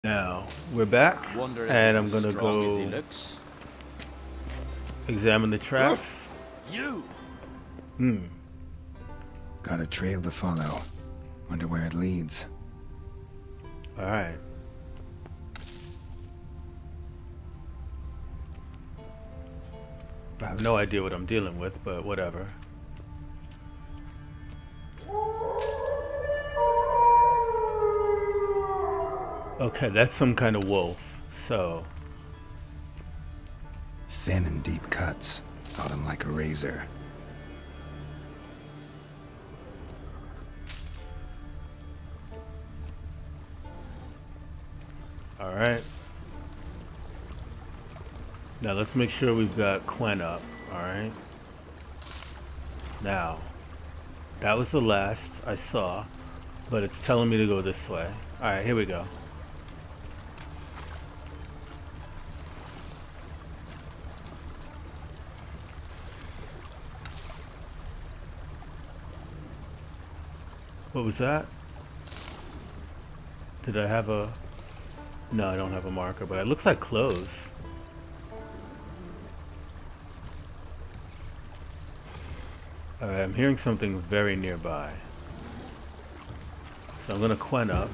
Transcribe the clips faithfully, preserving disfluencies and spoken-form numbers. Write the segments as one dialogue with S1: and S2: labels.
S1: Now we're back,
S2: Wonder if
S1: and
S2: he's
S1: I'm
S2: as
S1: gonna
S2: strong as he
S1: go
S2: looks.
S1: examine the tracks.
S2: You!
S1: Hmm.
S3: Got a trail to follow. Wonder where it leads.
S1: All right. I have no idea what I'm dealing with, but whatever. Okay, that's some kind of wolf. So.
S3: Thin and deep cuts. Got him like a razor.
S1: All right. Now let's make sure we've got Quen up. All right. Now, that was the last I saw, but it's telling me to go this way. All right, here we go. What was that? Did I have a... No, I don't have a marker, but it looks like clothes. Alright, I'm hearing something very nearby. So I'm gonna Quen up.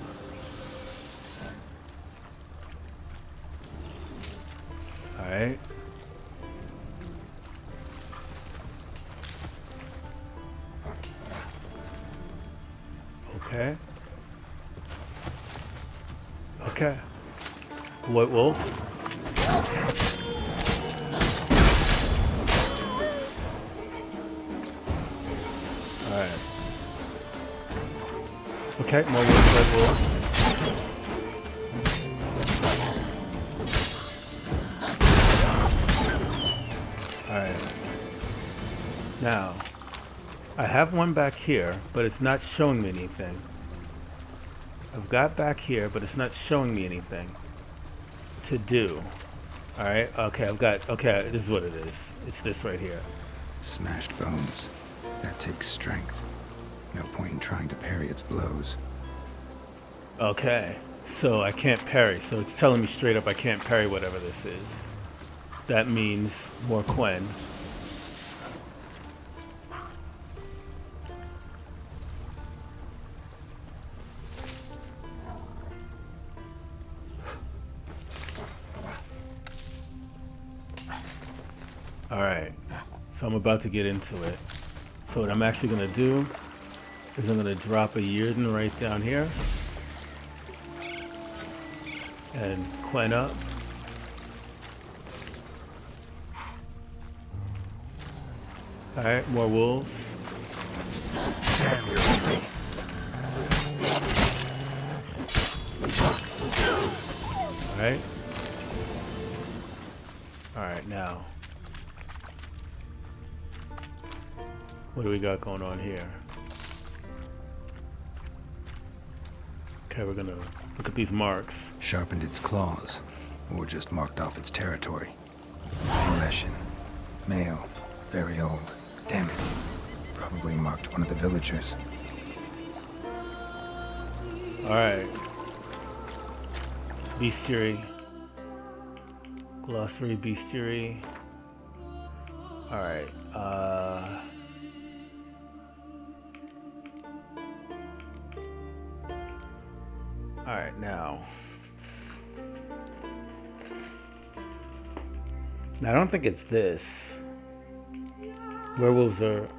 S1: Alright. Okay. Okay. White wolf. Alright. Okay, more wolf, white wolf. Alright. Now, I have one back here, but it's not showing me anything. I've got back here, but it's not showing me anything to do. Alright, okay, I've got, okay, this is what it is. It's this right here.
S3: Smashed bones. That takes strength. No point in trying to parry its blows.
S1: Okay, so I can't parry, so it's telling me straight up I can't parry whatever this is. That means more Quen. Alright, so I'm about to get into it. So what I'm actually going to do is I'm going to drop a Yrden right down here. And Quen up. Alright, more wolves. Alright. Alright, now. What do we got going on here? Okay, we're gonna look at these marks.
S3: Sharpened its claws. Or just marked off its territory. Leshen. Male. Very old. Damn it. Probably marked one of the villagers.
S1: Alright. Bestiary. Glossary bestiary. Alright. Uh... Alright, now. Now, I don't think it's this. Werewolves are...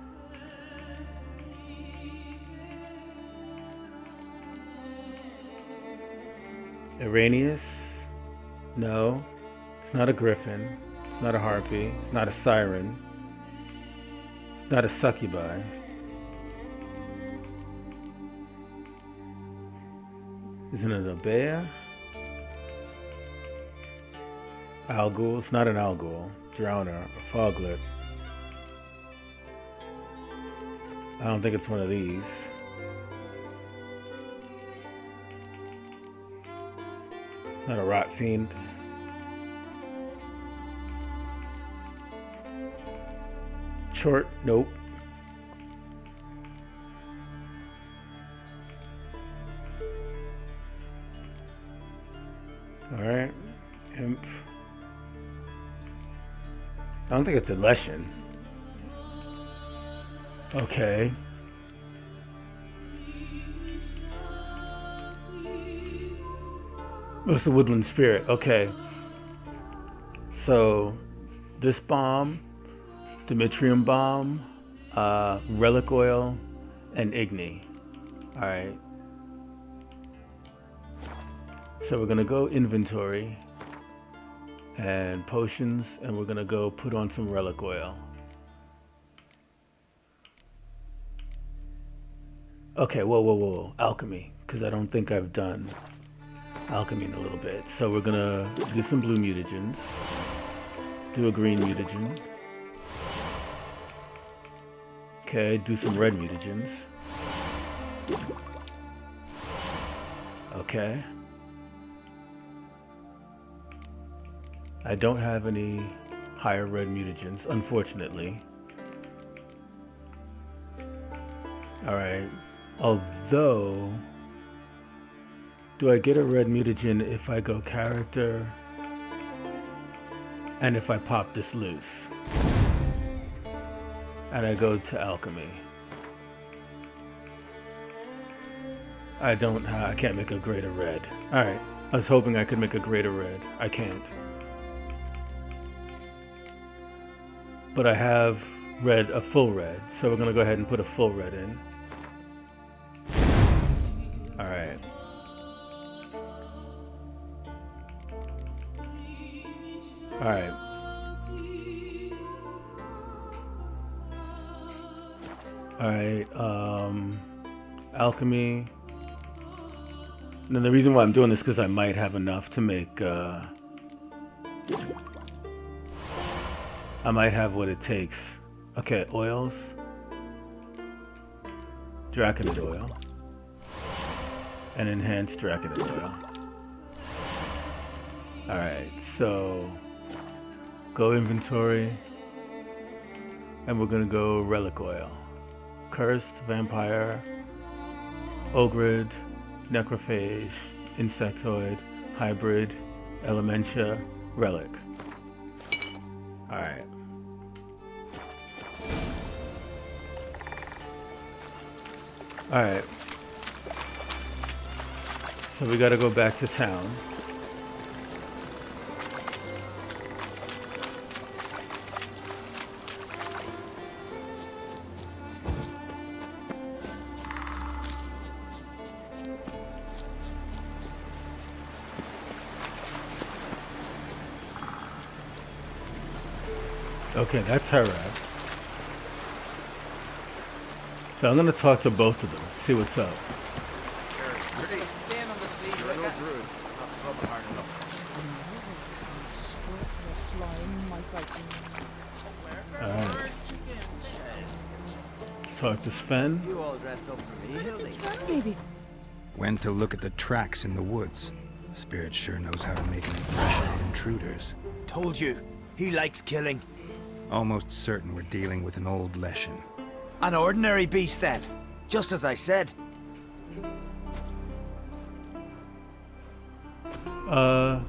S1: Iranius? No. It's not a griffin. It's not a harpy. It's not a siren. It's not a succubi. Isn't it a bear? Algul? It's not an Algul. Drowner. A foglet. I don't think it's one of these. It's not a rot fiend. Short. Nope. Alright. Imp. I don't think it's a Leshen. Okay. What's the Woodland Spirit? Okay. So, this bomb, Dimitrium bomb, uh, Relic Oil, and Igni. Alright. So we're gonna go inventory and potions, and we're gonna go put on some Relic Oil. Okay, whoa, whoa, whoa, whoa. Alchemy, because I don't think I've done alchemy in a little bit. So we're gonna do some blue mutagens, do a green mutagen. Okay, do some red mutagens. Okay. I don't have any higher red mutagens, unfortunately. Alright. Although, do I get a red mutagen if I go character and if I pop this loose? And I go to alchemy. I don't ha I can't make a greater red. Alright. I was hoping I could make a greater red. I can't. But I have red, a full red, so we're gonna go ahead and put a full red in. Alright. Alright. Alright, um, alchemy. And then the reason why I'm doing this is because I might have enough to make, uh, I might have what it takes. Okay, oils. Draconid oil. And enhanced Draconid oil. Alright, so go inventory. And we're gonna go relic oil. Cursed, vampire, ogrid, necrophage, insectoid, hybrid, elementia, relic. Alright. Alright. So we gotta go back to town. Okay, that's Harad. So I'm gonna talk to both of them, see what's up.
S2: Stand on the sleeve like that. Not scrubbing hard enough.
S1: Alright. Let's talk to Sven.
S2: You all dressed up for me, Hildy.
S4: Maybe.
S3: Went to look at the tracks in the woods. Spirit sure knows how to make an impression on intruders.
S2: Told you, he likes killing.
S3: Almost certain we're dealing with an old Leshen.
S2: An ordinary beast then, just as I said.
S1: Uh...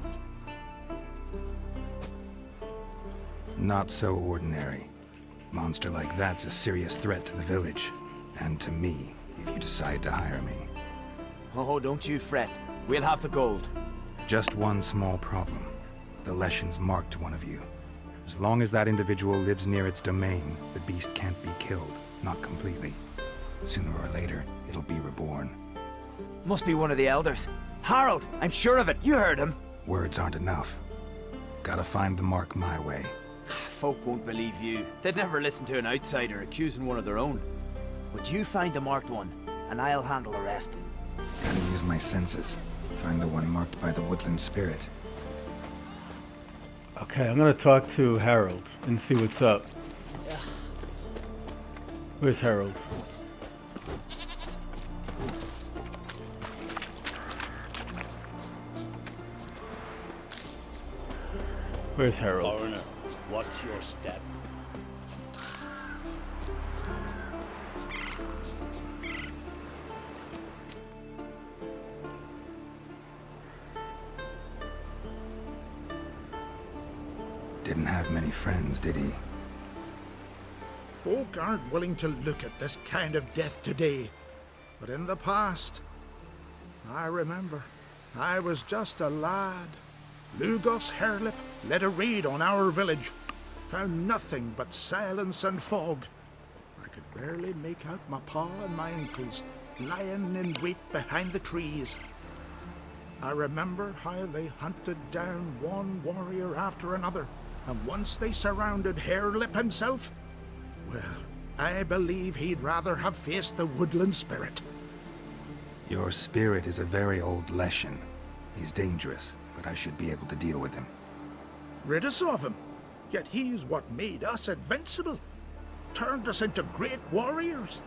S3: Not so ordinary. Monster like that's a serious threat to the village. And to me, if you decide to hire me.
S2: Oh, don't you fret. We'll have the gold.
S3: Just one small problem. The Leshen's marked one of you. As long as that individual lives near its domain, the beast can't be killed. Not completely. Sooner or later, it'll be reborn.
S2: Must be one of the elders. Harold, I'm sure of it. You heard him.
S3: Words aren't enough. Gotta find the mark my way.
S2: Folk won't believe you. They'd never listen to an outsider accusing one of their own. But you find the marked one, and I'll handle the rest.
S3: Gotta use my senses. Find the one marked by the woodland spirit.
S1: Okay, I'm gonna talk to Harold and see what's up. Where's Harold? Where's Harold?
S5: Foreigner, what's your step?
S3: didn't have many friends, did he?
S4: Folk aren't willing to look at this kind of death today. But in the past, I remember, I was just a lad. Lugos Hairlip led a raid on our village. Found nothing but silence and fog. I could barely make out my pa and my uncles lying in wait behind the trees. I remember how they hunted down one warrior after another, and once they surrounded Hairlip himself, well, I believe he'd rather have faced the woodland spirit.
S3: Your spirit is a very old Leshen. He's dangerous, but I should be able to deal with him.
S4: Rid us of him. Yet he's what made us invincible. Turned us into great warriors.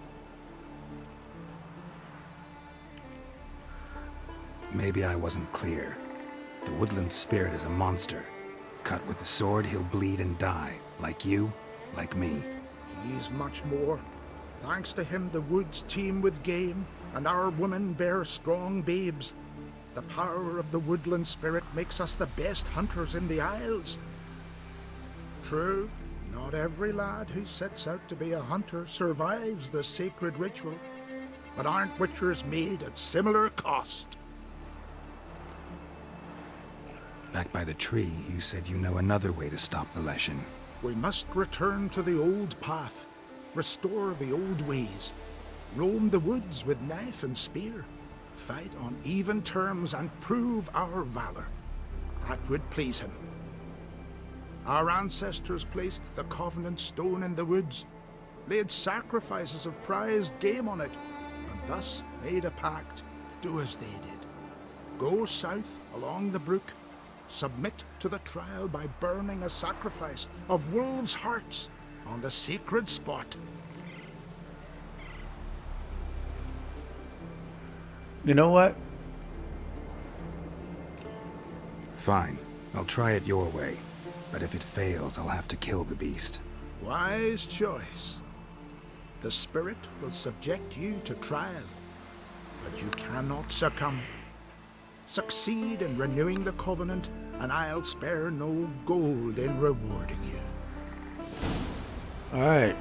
S3: Maybe I wasn't clear. The woodland spirit is a monster. Cut with the sword, he'll bleed and die. Like you, like me.
S4: He's much more. Thanks to him, the woods teem with game, and our women bear strong babes. The power of the woodland spirit makes us the best hunters in the Isles. True, not every lad who sets out to be a hunter survives the sacred ritual, but aren't witchers made at similar cost?
S3: Back by the tree, you said you know another way to stop the Leshen.
S4: We must return to the old path, restore the old ways, roam the woods with knife and spear, fight on even terms and prove our valor. That would please him. Our ancestors placed the Covenant Stone in the woods, laid sacrifices of prized game on it, and thus made a pact, do as they did. Go south along the brook, submit to the trial by burning a sacrifice of wolves' hearts on the sacred spot.
S1: You know what?
S3: Fine. I'll try it your way. But if it fails, I'll have to kill the beast.
S4: Wise choice. The spirit will subject you to trial, but you cannot succumb. Succeed in renewing the Covenant, and I'll spare no gold in rewarding you.
S1: Alright.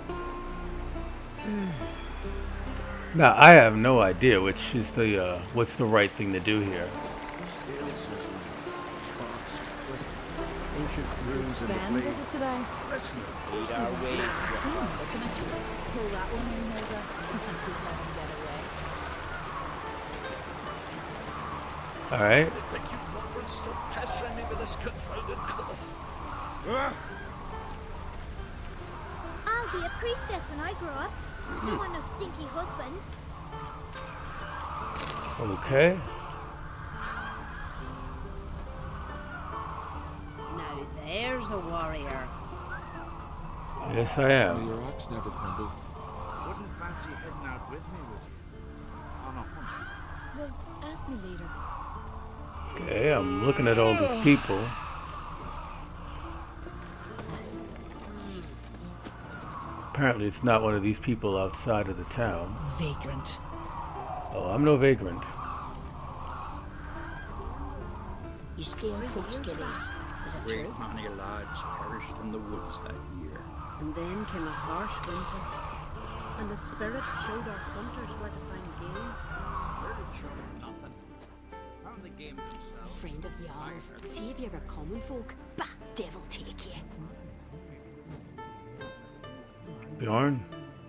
S1: Now, I have no idea which is the, uh, what's the right thing to do here.
S4: Ancient ruins in the
S6: Stand
S4: blade.
S6: visit today.
S4: Listen.
S5: Eight hour ways
S6: I've seen
S5: drop.
S6: him looking at you. Pull that one in, Hilda. Didn't let him get away.
S1: Alright.
S5: But you won't stop pestering me with this confounded cough.
S7: I'll be a priestess when I grow up. Don't want no stinky husband.
S1: Okay.
S8: Now there's a warrior.
S1: Yes, I am.
S9: Your axe never crumbled.
S4: Wouldn't fancy heading out with me, would you? On a hunt.
S6: Well, ask me later.
S1: Okay, I'm looking at all these people. Apparently it's not one of these people outside of the town.
S6: Vagrant.
S1: Oh, I'm no vagrant.
S6: You scare folks, gillies. Is it
S10: Great
S6: true?
S10: many lads perished in the woods that year.
S8: And then came a harsh winter. And the spirit showed our hunters where to find game.
S10: Where did show nothing? Found the game themselves.
S6: Friend of yours, saviour of common folk. Bah, devil take you.
S1: Bjorn?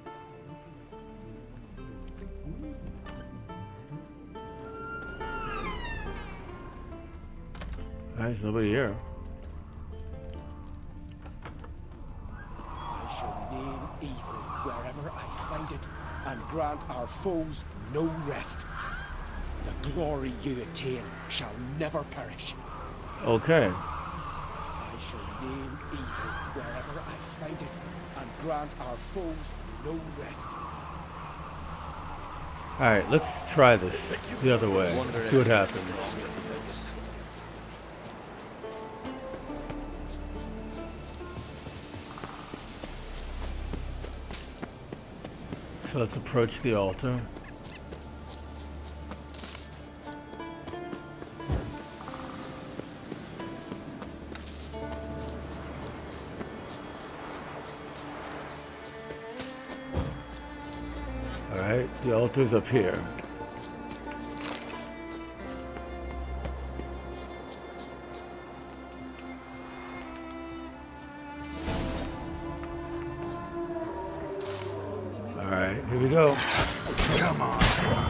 S1: There's nobody here.
S5: I shall name evil wherever I find it, and grant our foes no rest. The glory you attain shall never perish.
S1: Okay.
S5: I shall name evil wherever I find it, and grant our foes no rest.
S1: Alright, let's try this the other way. See what happens. So let's approach the altar. The altar's up here. Alright, here we go.
S4: Come on.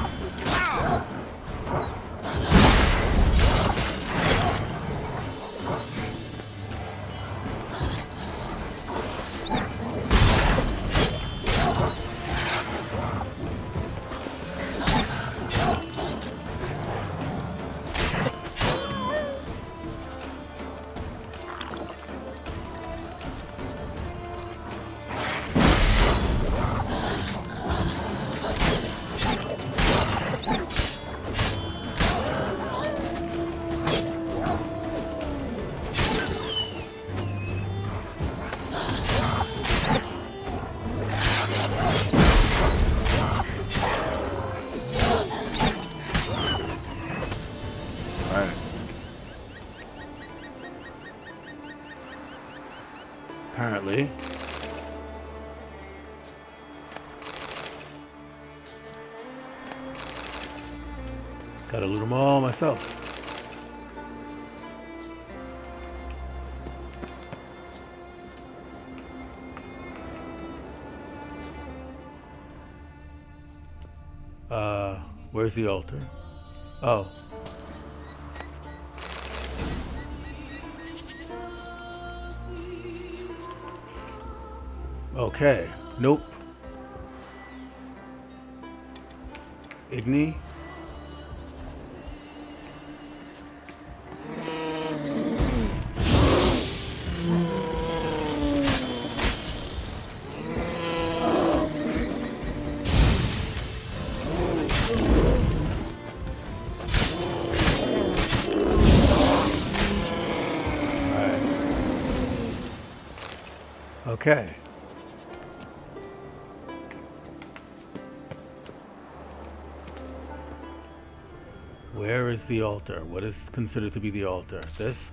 S1: Apparently. Gotta loot them all myself. Uh, where's the altar? Oh. Okay. Nope. Igni. Okay. Where is the altar? What is considered to be the altar? This?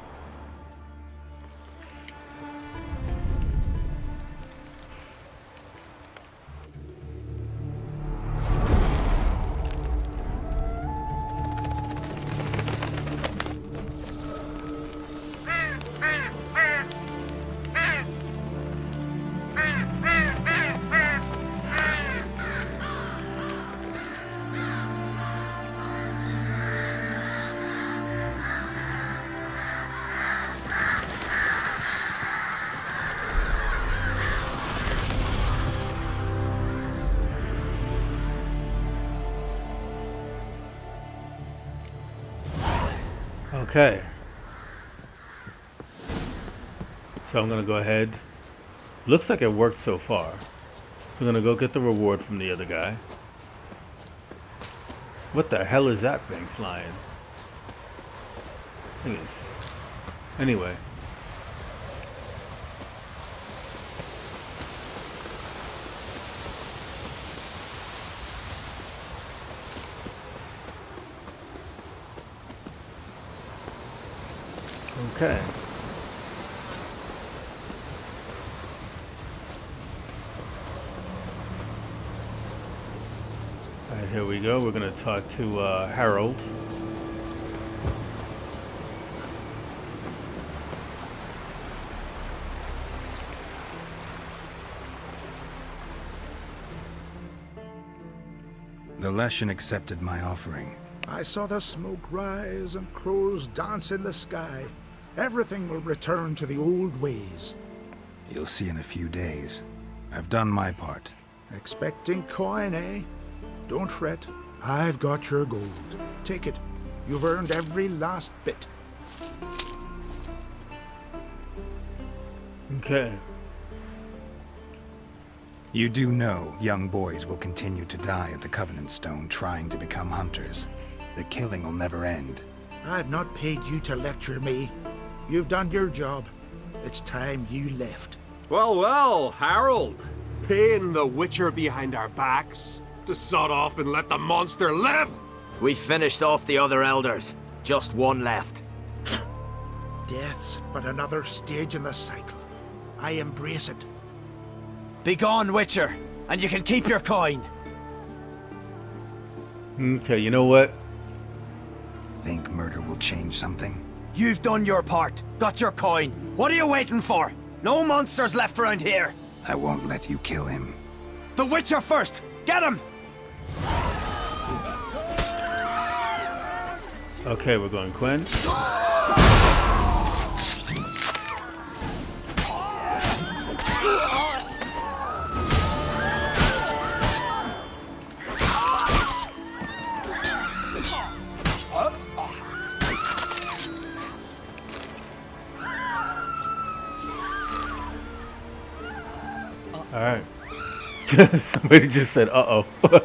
S1: Okay. So I'm gonna go ahead. Looks like it worked so far. So I'm gonna go get the reward from the other guy. What the hell is that thing flying? I think it's... Anyway. Okay. All right, here we go. We're going to talk to uh, Harold.
S3: The Leshen accepted my offering.
S4: I saw the smoke rise and crows dance in the sky. Everything will return to the old ways.
S3: You'll see in a few days. I've done my part.
S4: Expecting coin, eh? Don't fret. I've got your gold. Take it. You've earned every last bit.
S1: Okay.
S3: You do know young boys will continue to die at the Covenant Stone trying to become hunters. The killing will never end.
S4: I've not paid you to lecture me. You've done your job. It's time you left.
S5: Well, well, Harold. Paying the Witcher behind our backs to sod off and let the monster live?
S2: We finished off the other elders. Just one left.
S4: Death's but another stage in the cycle. I embrace it.
S2: Be gone, Witcher, and you can keep your coin.
S1: Okay, you know what?
S3: Think murder will change something?
S2: You've done your part. Got your coin. What are you waiting for? No monsters left around here.
S3: I won't let you kill him.
S2: The Witcher first. Get him!
S1: Okay, we're going Quen. Alright. Somebody just said, uh-oh.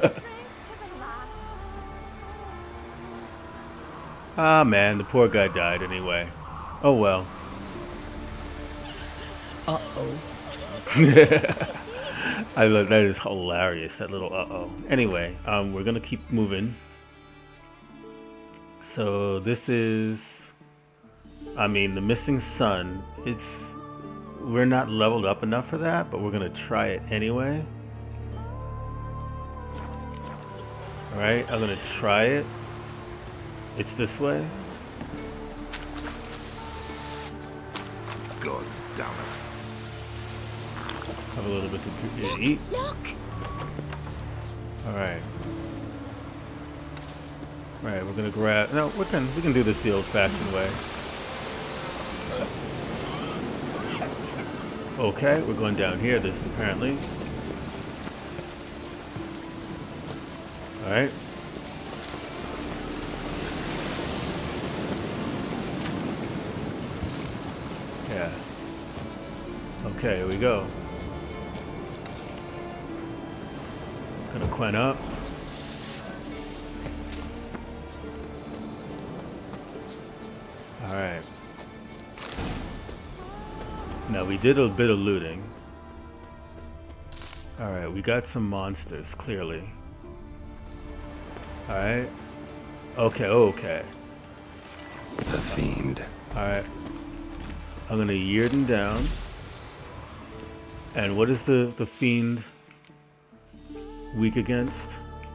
S1: Ah, man, the poor guy died anyway. Oh, well.
S8: Uh-oh.
S1: I love that. Is hilarious, that little uh-oh. Anyway, um, we're gonna keep moving. So this is, I mean, the missing sun. It's, we're not leveled up enough for that, but we're gonna try it anyway. All right, I'm gonna try it. It's this way.
S4: Gods damn it.
S1: Have a little bit to eat.
S6: Look!
S1: Alright. Alright, we're gonna grab, no, we can, we can do this the old fashioned way. Okay, we're going down here, this apparently. Alright. Yeah. Okay, here we go. Gonna Quen up. Alright. Now we did a bit of looting. Alright, we got some monsters, clearly. Alright. Okay, okay.
S3: The Fiend.
S1: Alright. I'm gonna Yrden down. And what is the, the Fiend weak against?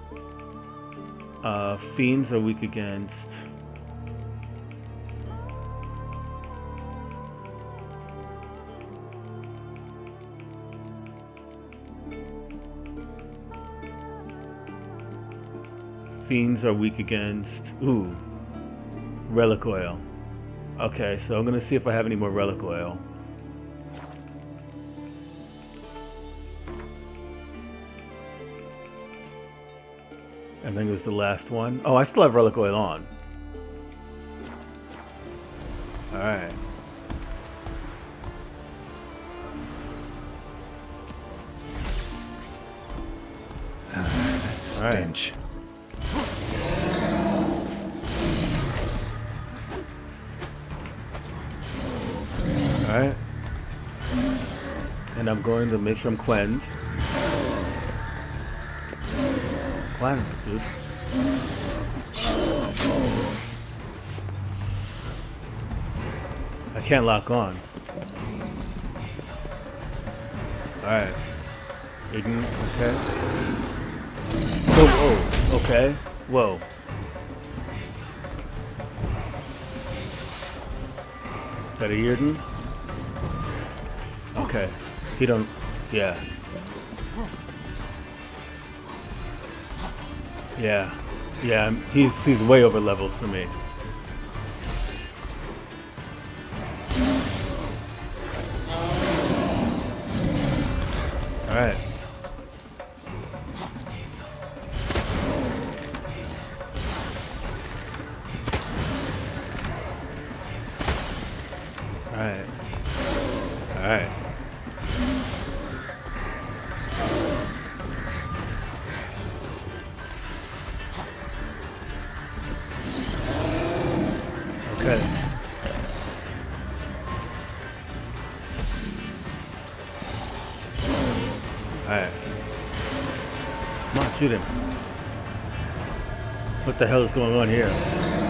S1: Uh, Fiends are weak against... Fiends are weak against... Ooh. Relic Oil. Okay, so I'm gonna see if I have any more Relic Oil. I think it was the last one. Oh, I still have Relic Oil on. Alright.
S3: Ah, that stench.
S1: Alright. And I'm going to make sure I'm cleansed. Cleansed, dude. I can't lock on. Alright. Ign, okay. Oh, whoa, okay. Whoa. Is that a Yrden? Okay. He don't... Yeah. Yeah. Yeah, he's, he's way over leveled for me. Alright. Alright. Alright. Okay. Alright. Come on, shoot him. What the hell is going on here?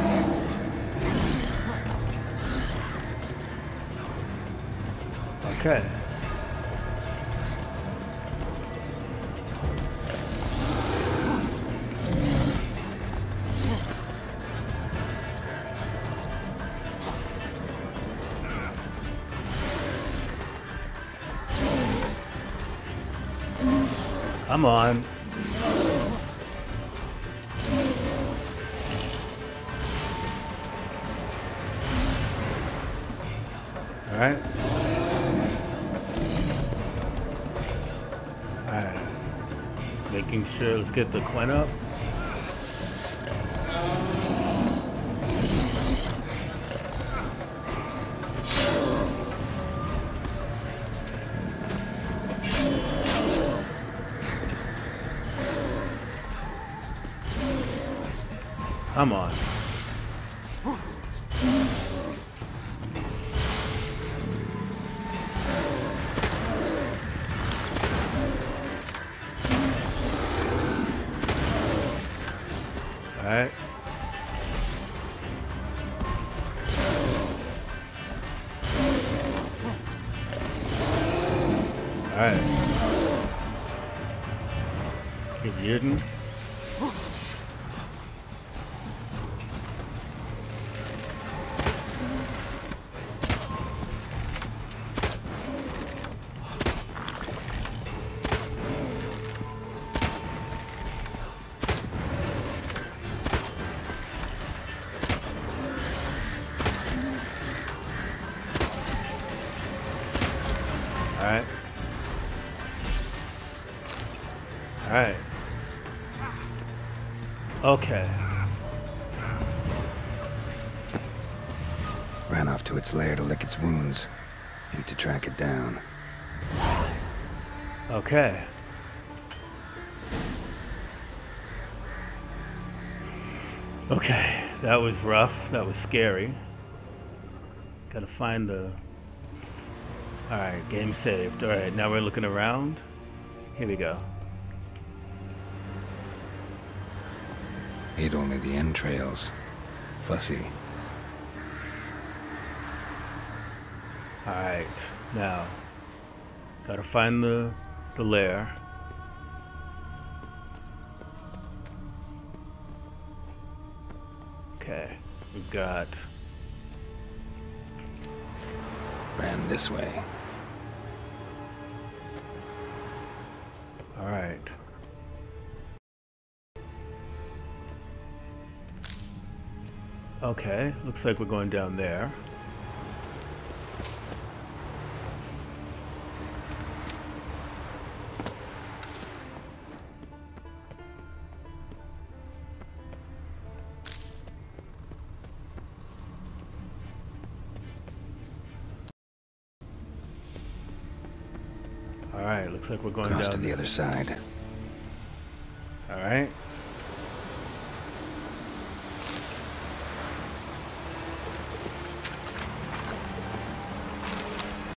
S1: Okay. Come on. All right. All right. Making sure. Let's get the Quen up. Come on. All right. All right. Get Yuden. Alright. Alright. Okay.
S3: Ran off to its lair to lick its wounds. Need to track it down.
S1: Okay. Okay. That was rough. That was scary. Gotta find the... Alright, game saved. Alright, now we're looking around. Here we go.
S3: Ate only the entrails. Fussy.
S1: Alright, now. Gotta find the, the lair. Okay, we've got...
S3: Ran this way.
S1: All right. Okay, looks like we're going down there. All right, looks like we're going
S3: Cross
S1: down
S3: to the other side.
S1: All right.